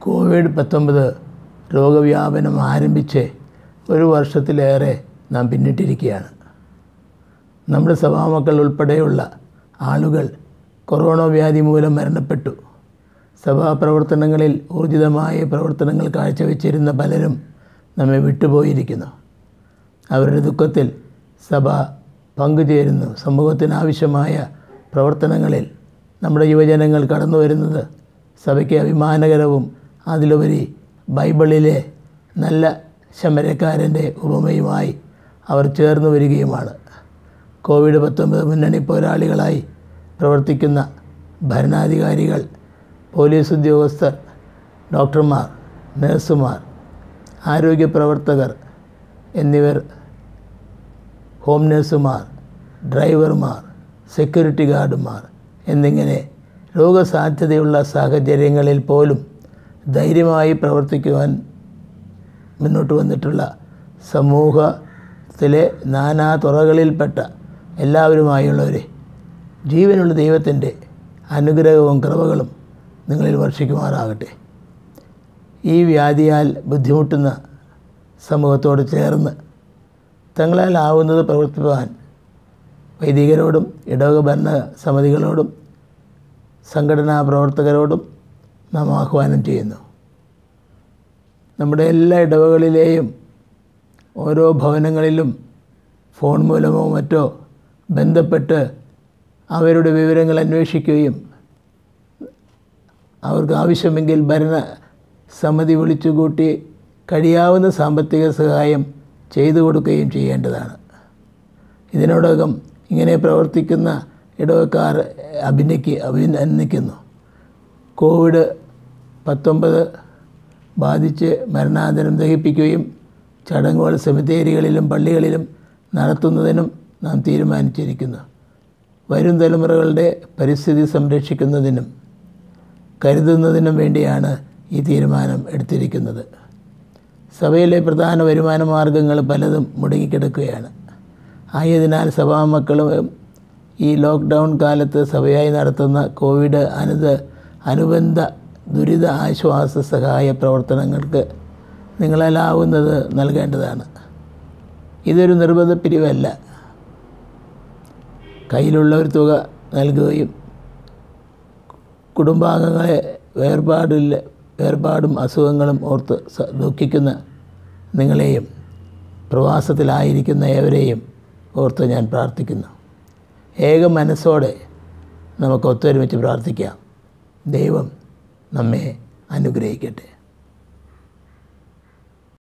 COVID-19 രോഗവ്യാപനം ആരംഭിച്ച് ഒരു വർഷത്തിലേറെ നാം പിന്നിട്ടിരിക്കുകയാണ്. നമ്മുടെ സഭാമക്കൾ ഉൾപ്പെടെയുള്ള ആളുകൾ കൊറോണ വ്യാധി മൂലം മരണപ്പെട്ടു. സഭാപ്രവർത്തനങ്ങളിൽ ഊർജിതമായ പ്രവർത്തനങ്ങൾ കാഴ്ചവെച്ചിരുന്ന പലരും നമ്മെ വിട്ടുപോയിരിക്കുന്നു. അവരുടെ ദുഃഖത്തിൽ സഭ പങ്കുചേരുന്നു. സമൂഹത്തിനാവശ്യമായ പ്രവർത്തനങ്ങളിൽ നമ്മുടെ യുവജനങ്ങൾ കടന്നു വരുന്നത് സഭയ്ക്ക് അഭിമാനകരവും അതിലുപരി ബൈബിളിലെ നല്ല ശമരക്കാരൻ്റെ ഉപമയുമായി അവർ ചേർന്ന് വരികയുമാണ്. കോവിഡ്-19 മുന്നണി പോരാളികളായി പ്രവർത്തിക്കുന്ന ഭരണാധികാരികൾ, പോലീസ് ഉദ്യോഗസ്ഥർ, ഡോക്ടർമാർ, നഴ്സുമാർ, ആരോഗ്യ പ്രവർത്തകർ എന്നിവർ, ഹോം നഴ്സുമാർ, ഡ്രൈവർമാർ, സെക്യൂരിറ്റി ഗാർഡുമാർ എന്നിങ്ങനെ രോഗസാധ്യതയുള്ള സാഹചര്യങ്ങളിൽ പോലും ധൈര്യമായി പ്രവർത്തിക്കുവാൻ മുന്നോട്ട് വന്നിട്ടുള്ള സമൂഹത്തിലെ നാനാ തുറകളിൽപ്പെട്ട എല്ലാവരുമായുള്ളവരെ ജീവനുള്ള ദൈവത്തിൻ്റെ അനുഗ്രഹവും കൃപകളും നിങ്ങളിൽ വർഷിക്കുമാറാകട്ടെ. ഈ വ്യാധിയാൽ ബുദ്ധിമുട്ടുന്ന സമൂഹത്തോട് ചേർന്ന് തങ്ങളാൽ ആവുന്നത് പ്രവർത്തിപ്പാൻ വൈദികരോടും ഇടവക ഭരണ സമിതികളോടും സംഘടനാ പ്രവർത്തകരോടും നാം ആഹ്വാനം ചെയ്യുന്നു. നമ്മുടെ എല്ലാ ഇടവകളിലെയും ഓരോ ഭവനങ്ങളിലും ഫോൺ മൂലമോ മറ്റോ ബന്ധപ്പെട്ട് അവരുടെ വിവരങ്ങൾ അന്വേഷിക്കുകയും അവർക്ക് ആവശ്യമെങ്കിൽ ഭരണ സമിതി വിളിച്ചുകൂട്ടി കഴിയാവുന്ന സാമ്പത്തിക സഹായം ചെയ്തു കൊടുക്കുകയും ചെയ്യേണ്ടതാണ്. ഇതിനോടകം ഇങ്ങനെ പ്രവർത്തിക്കുന്ന ഇടവക്കാർ അഭിനന്ദിക്കുന്നു. കോവിഡ്-19 ബാധിച്ച് മരണാനന്തരം ദഹിപ്പിക്കുകയും ചടങ്ങുകൾ സെമിത്തേരികളിലും പള്ളികളിലും നടത്തുന്നതിനും നാം തീരുമാനിച്ചിരിക്കുന്നു. വരും തലമുറകളുടെ പരിസ്ഥിതി സംരക്ഷിക്കുന്നതിനും കരുതുന്നതിനും വേണ്ടിയാണ് ഈ തീരുമാനം എടുത്തിരിക്കുന്നത്. സഭയിലെ പ്രധാന വരുമാന മാർഗങ്ങൾ പലതും മുടങ്ങിക്കിടക്കുകയാണ്. ആയതിനാൽ സഭാമക്കളും ഈ ലോക്ക്ഡൗൺ കാലത്ത് സഭയായി നടത്തുന്ന കോവിഡ് അനുബന്ധ ദുരിത ആശ്വാസ സഹായ പ്രവർത്തനങ്ങൾക്ക് നിങ്ങളാലാവുന്നത് നൽകേണ്ടതാണ്. ഇതൊരു നിർബന്ധ പിരിവല്ല. കയ്യിലുള്ള ഒരു തുക നൽകുകയും കുടുംബാംഗങ്ങളെ വേർപാടും അസുഖങ്ങളും ഓർത്ത് ദുഃഖിക്കുന്ന നിങ്ങളെയും പ്രവാസത്തിലായിരിക്കുന്ന ഏവരെയും ഓർത്ത് ഞാൻ പ്രാർത്ഥിക്കുന്നു. ഏക മനസ്സോടെ നമുക്ക് ഒത്തൊരുമിച്ച് പ്രാർത്ഥിക്കാം. ദൈവം നമ്മെ അനുഗ്രഹിക്കട്ടെ.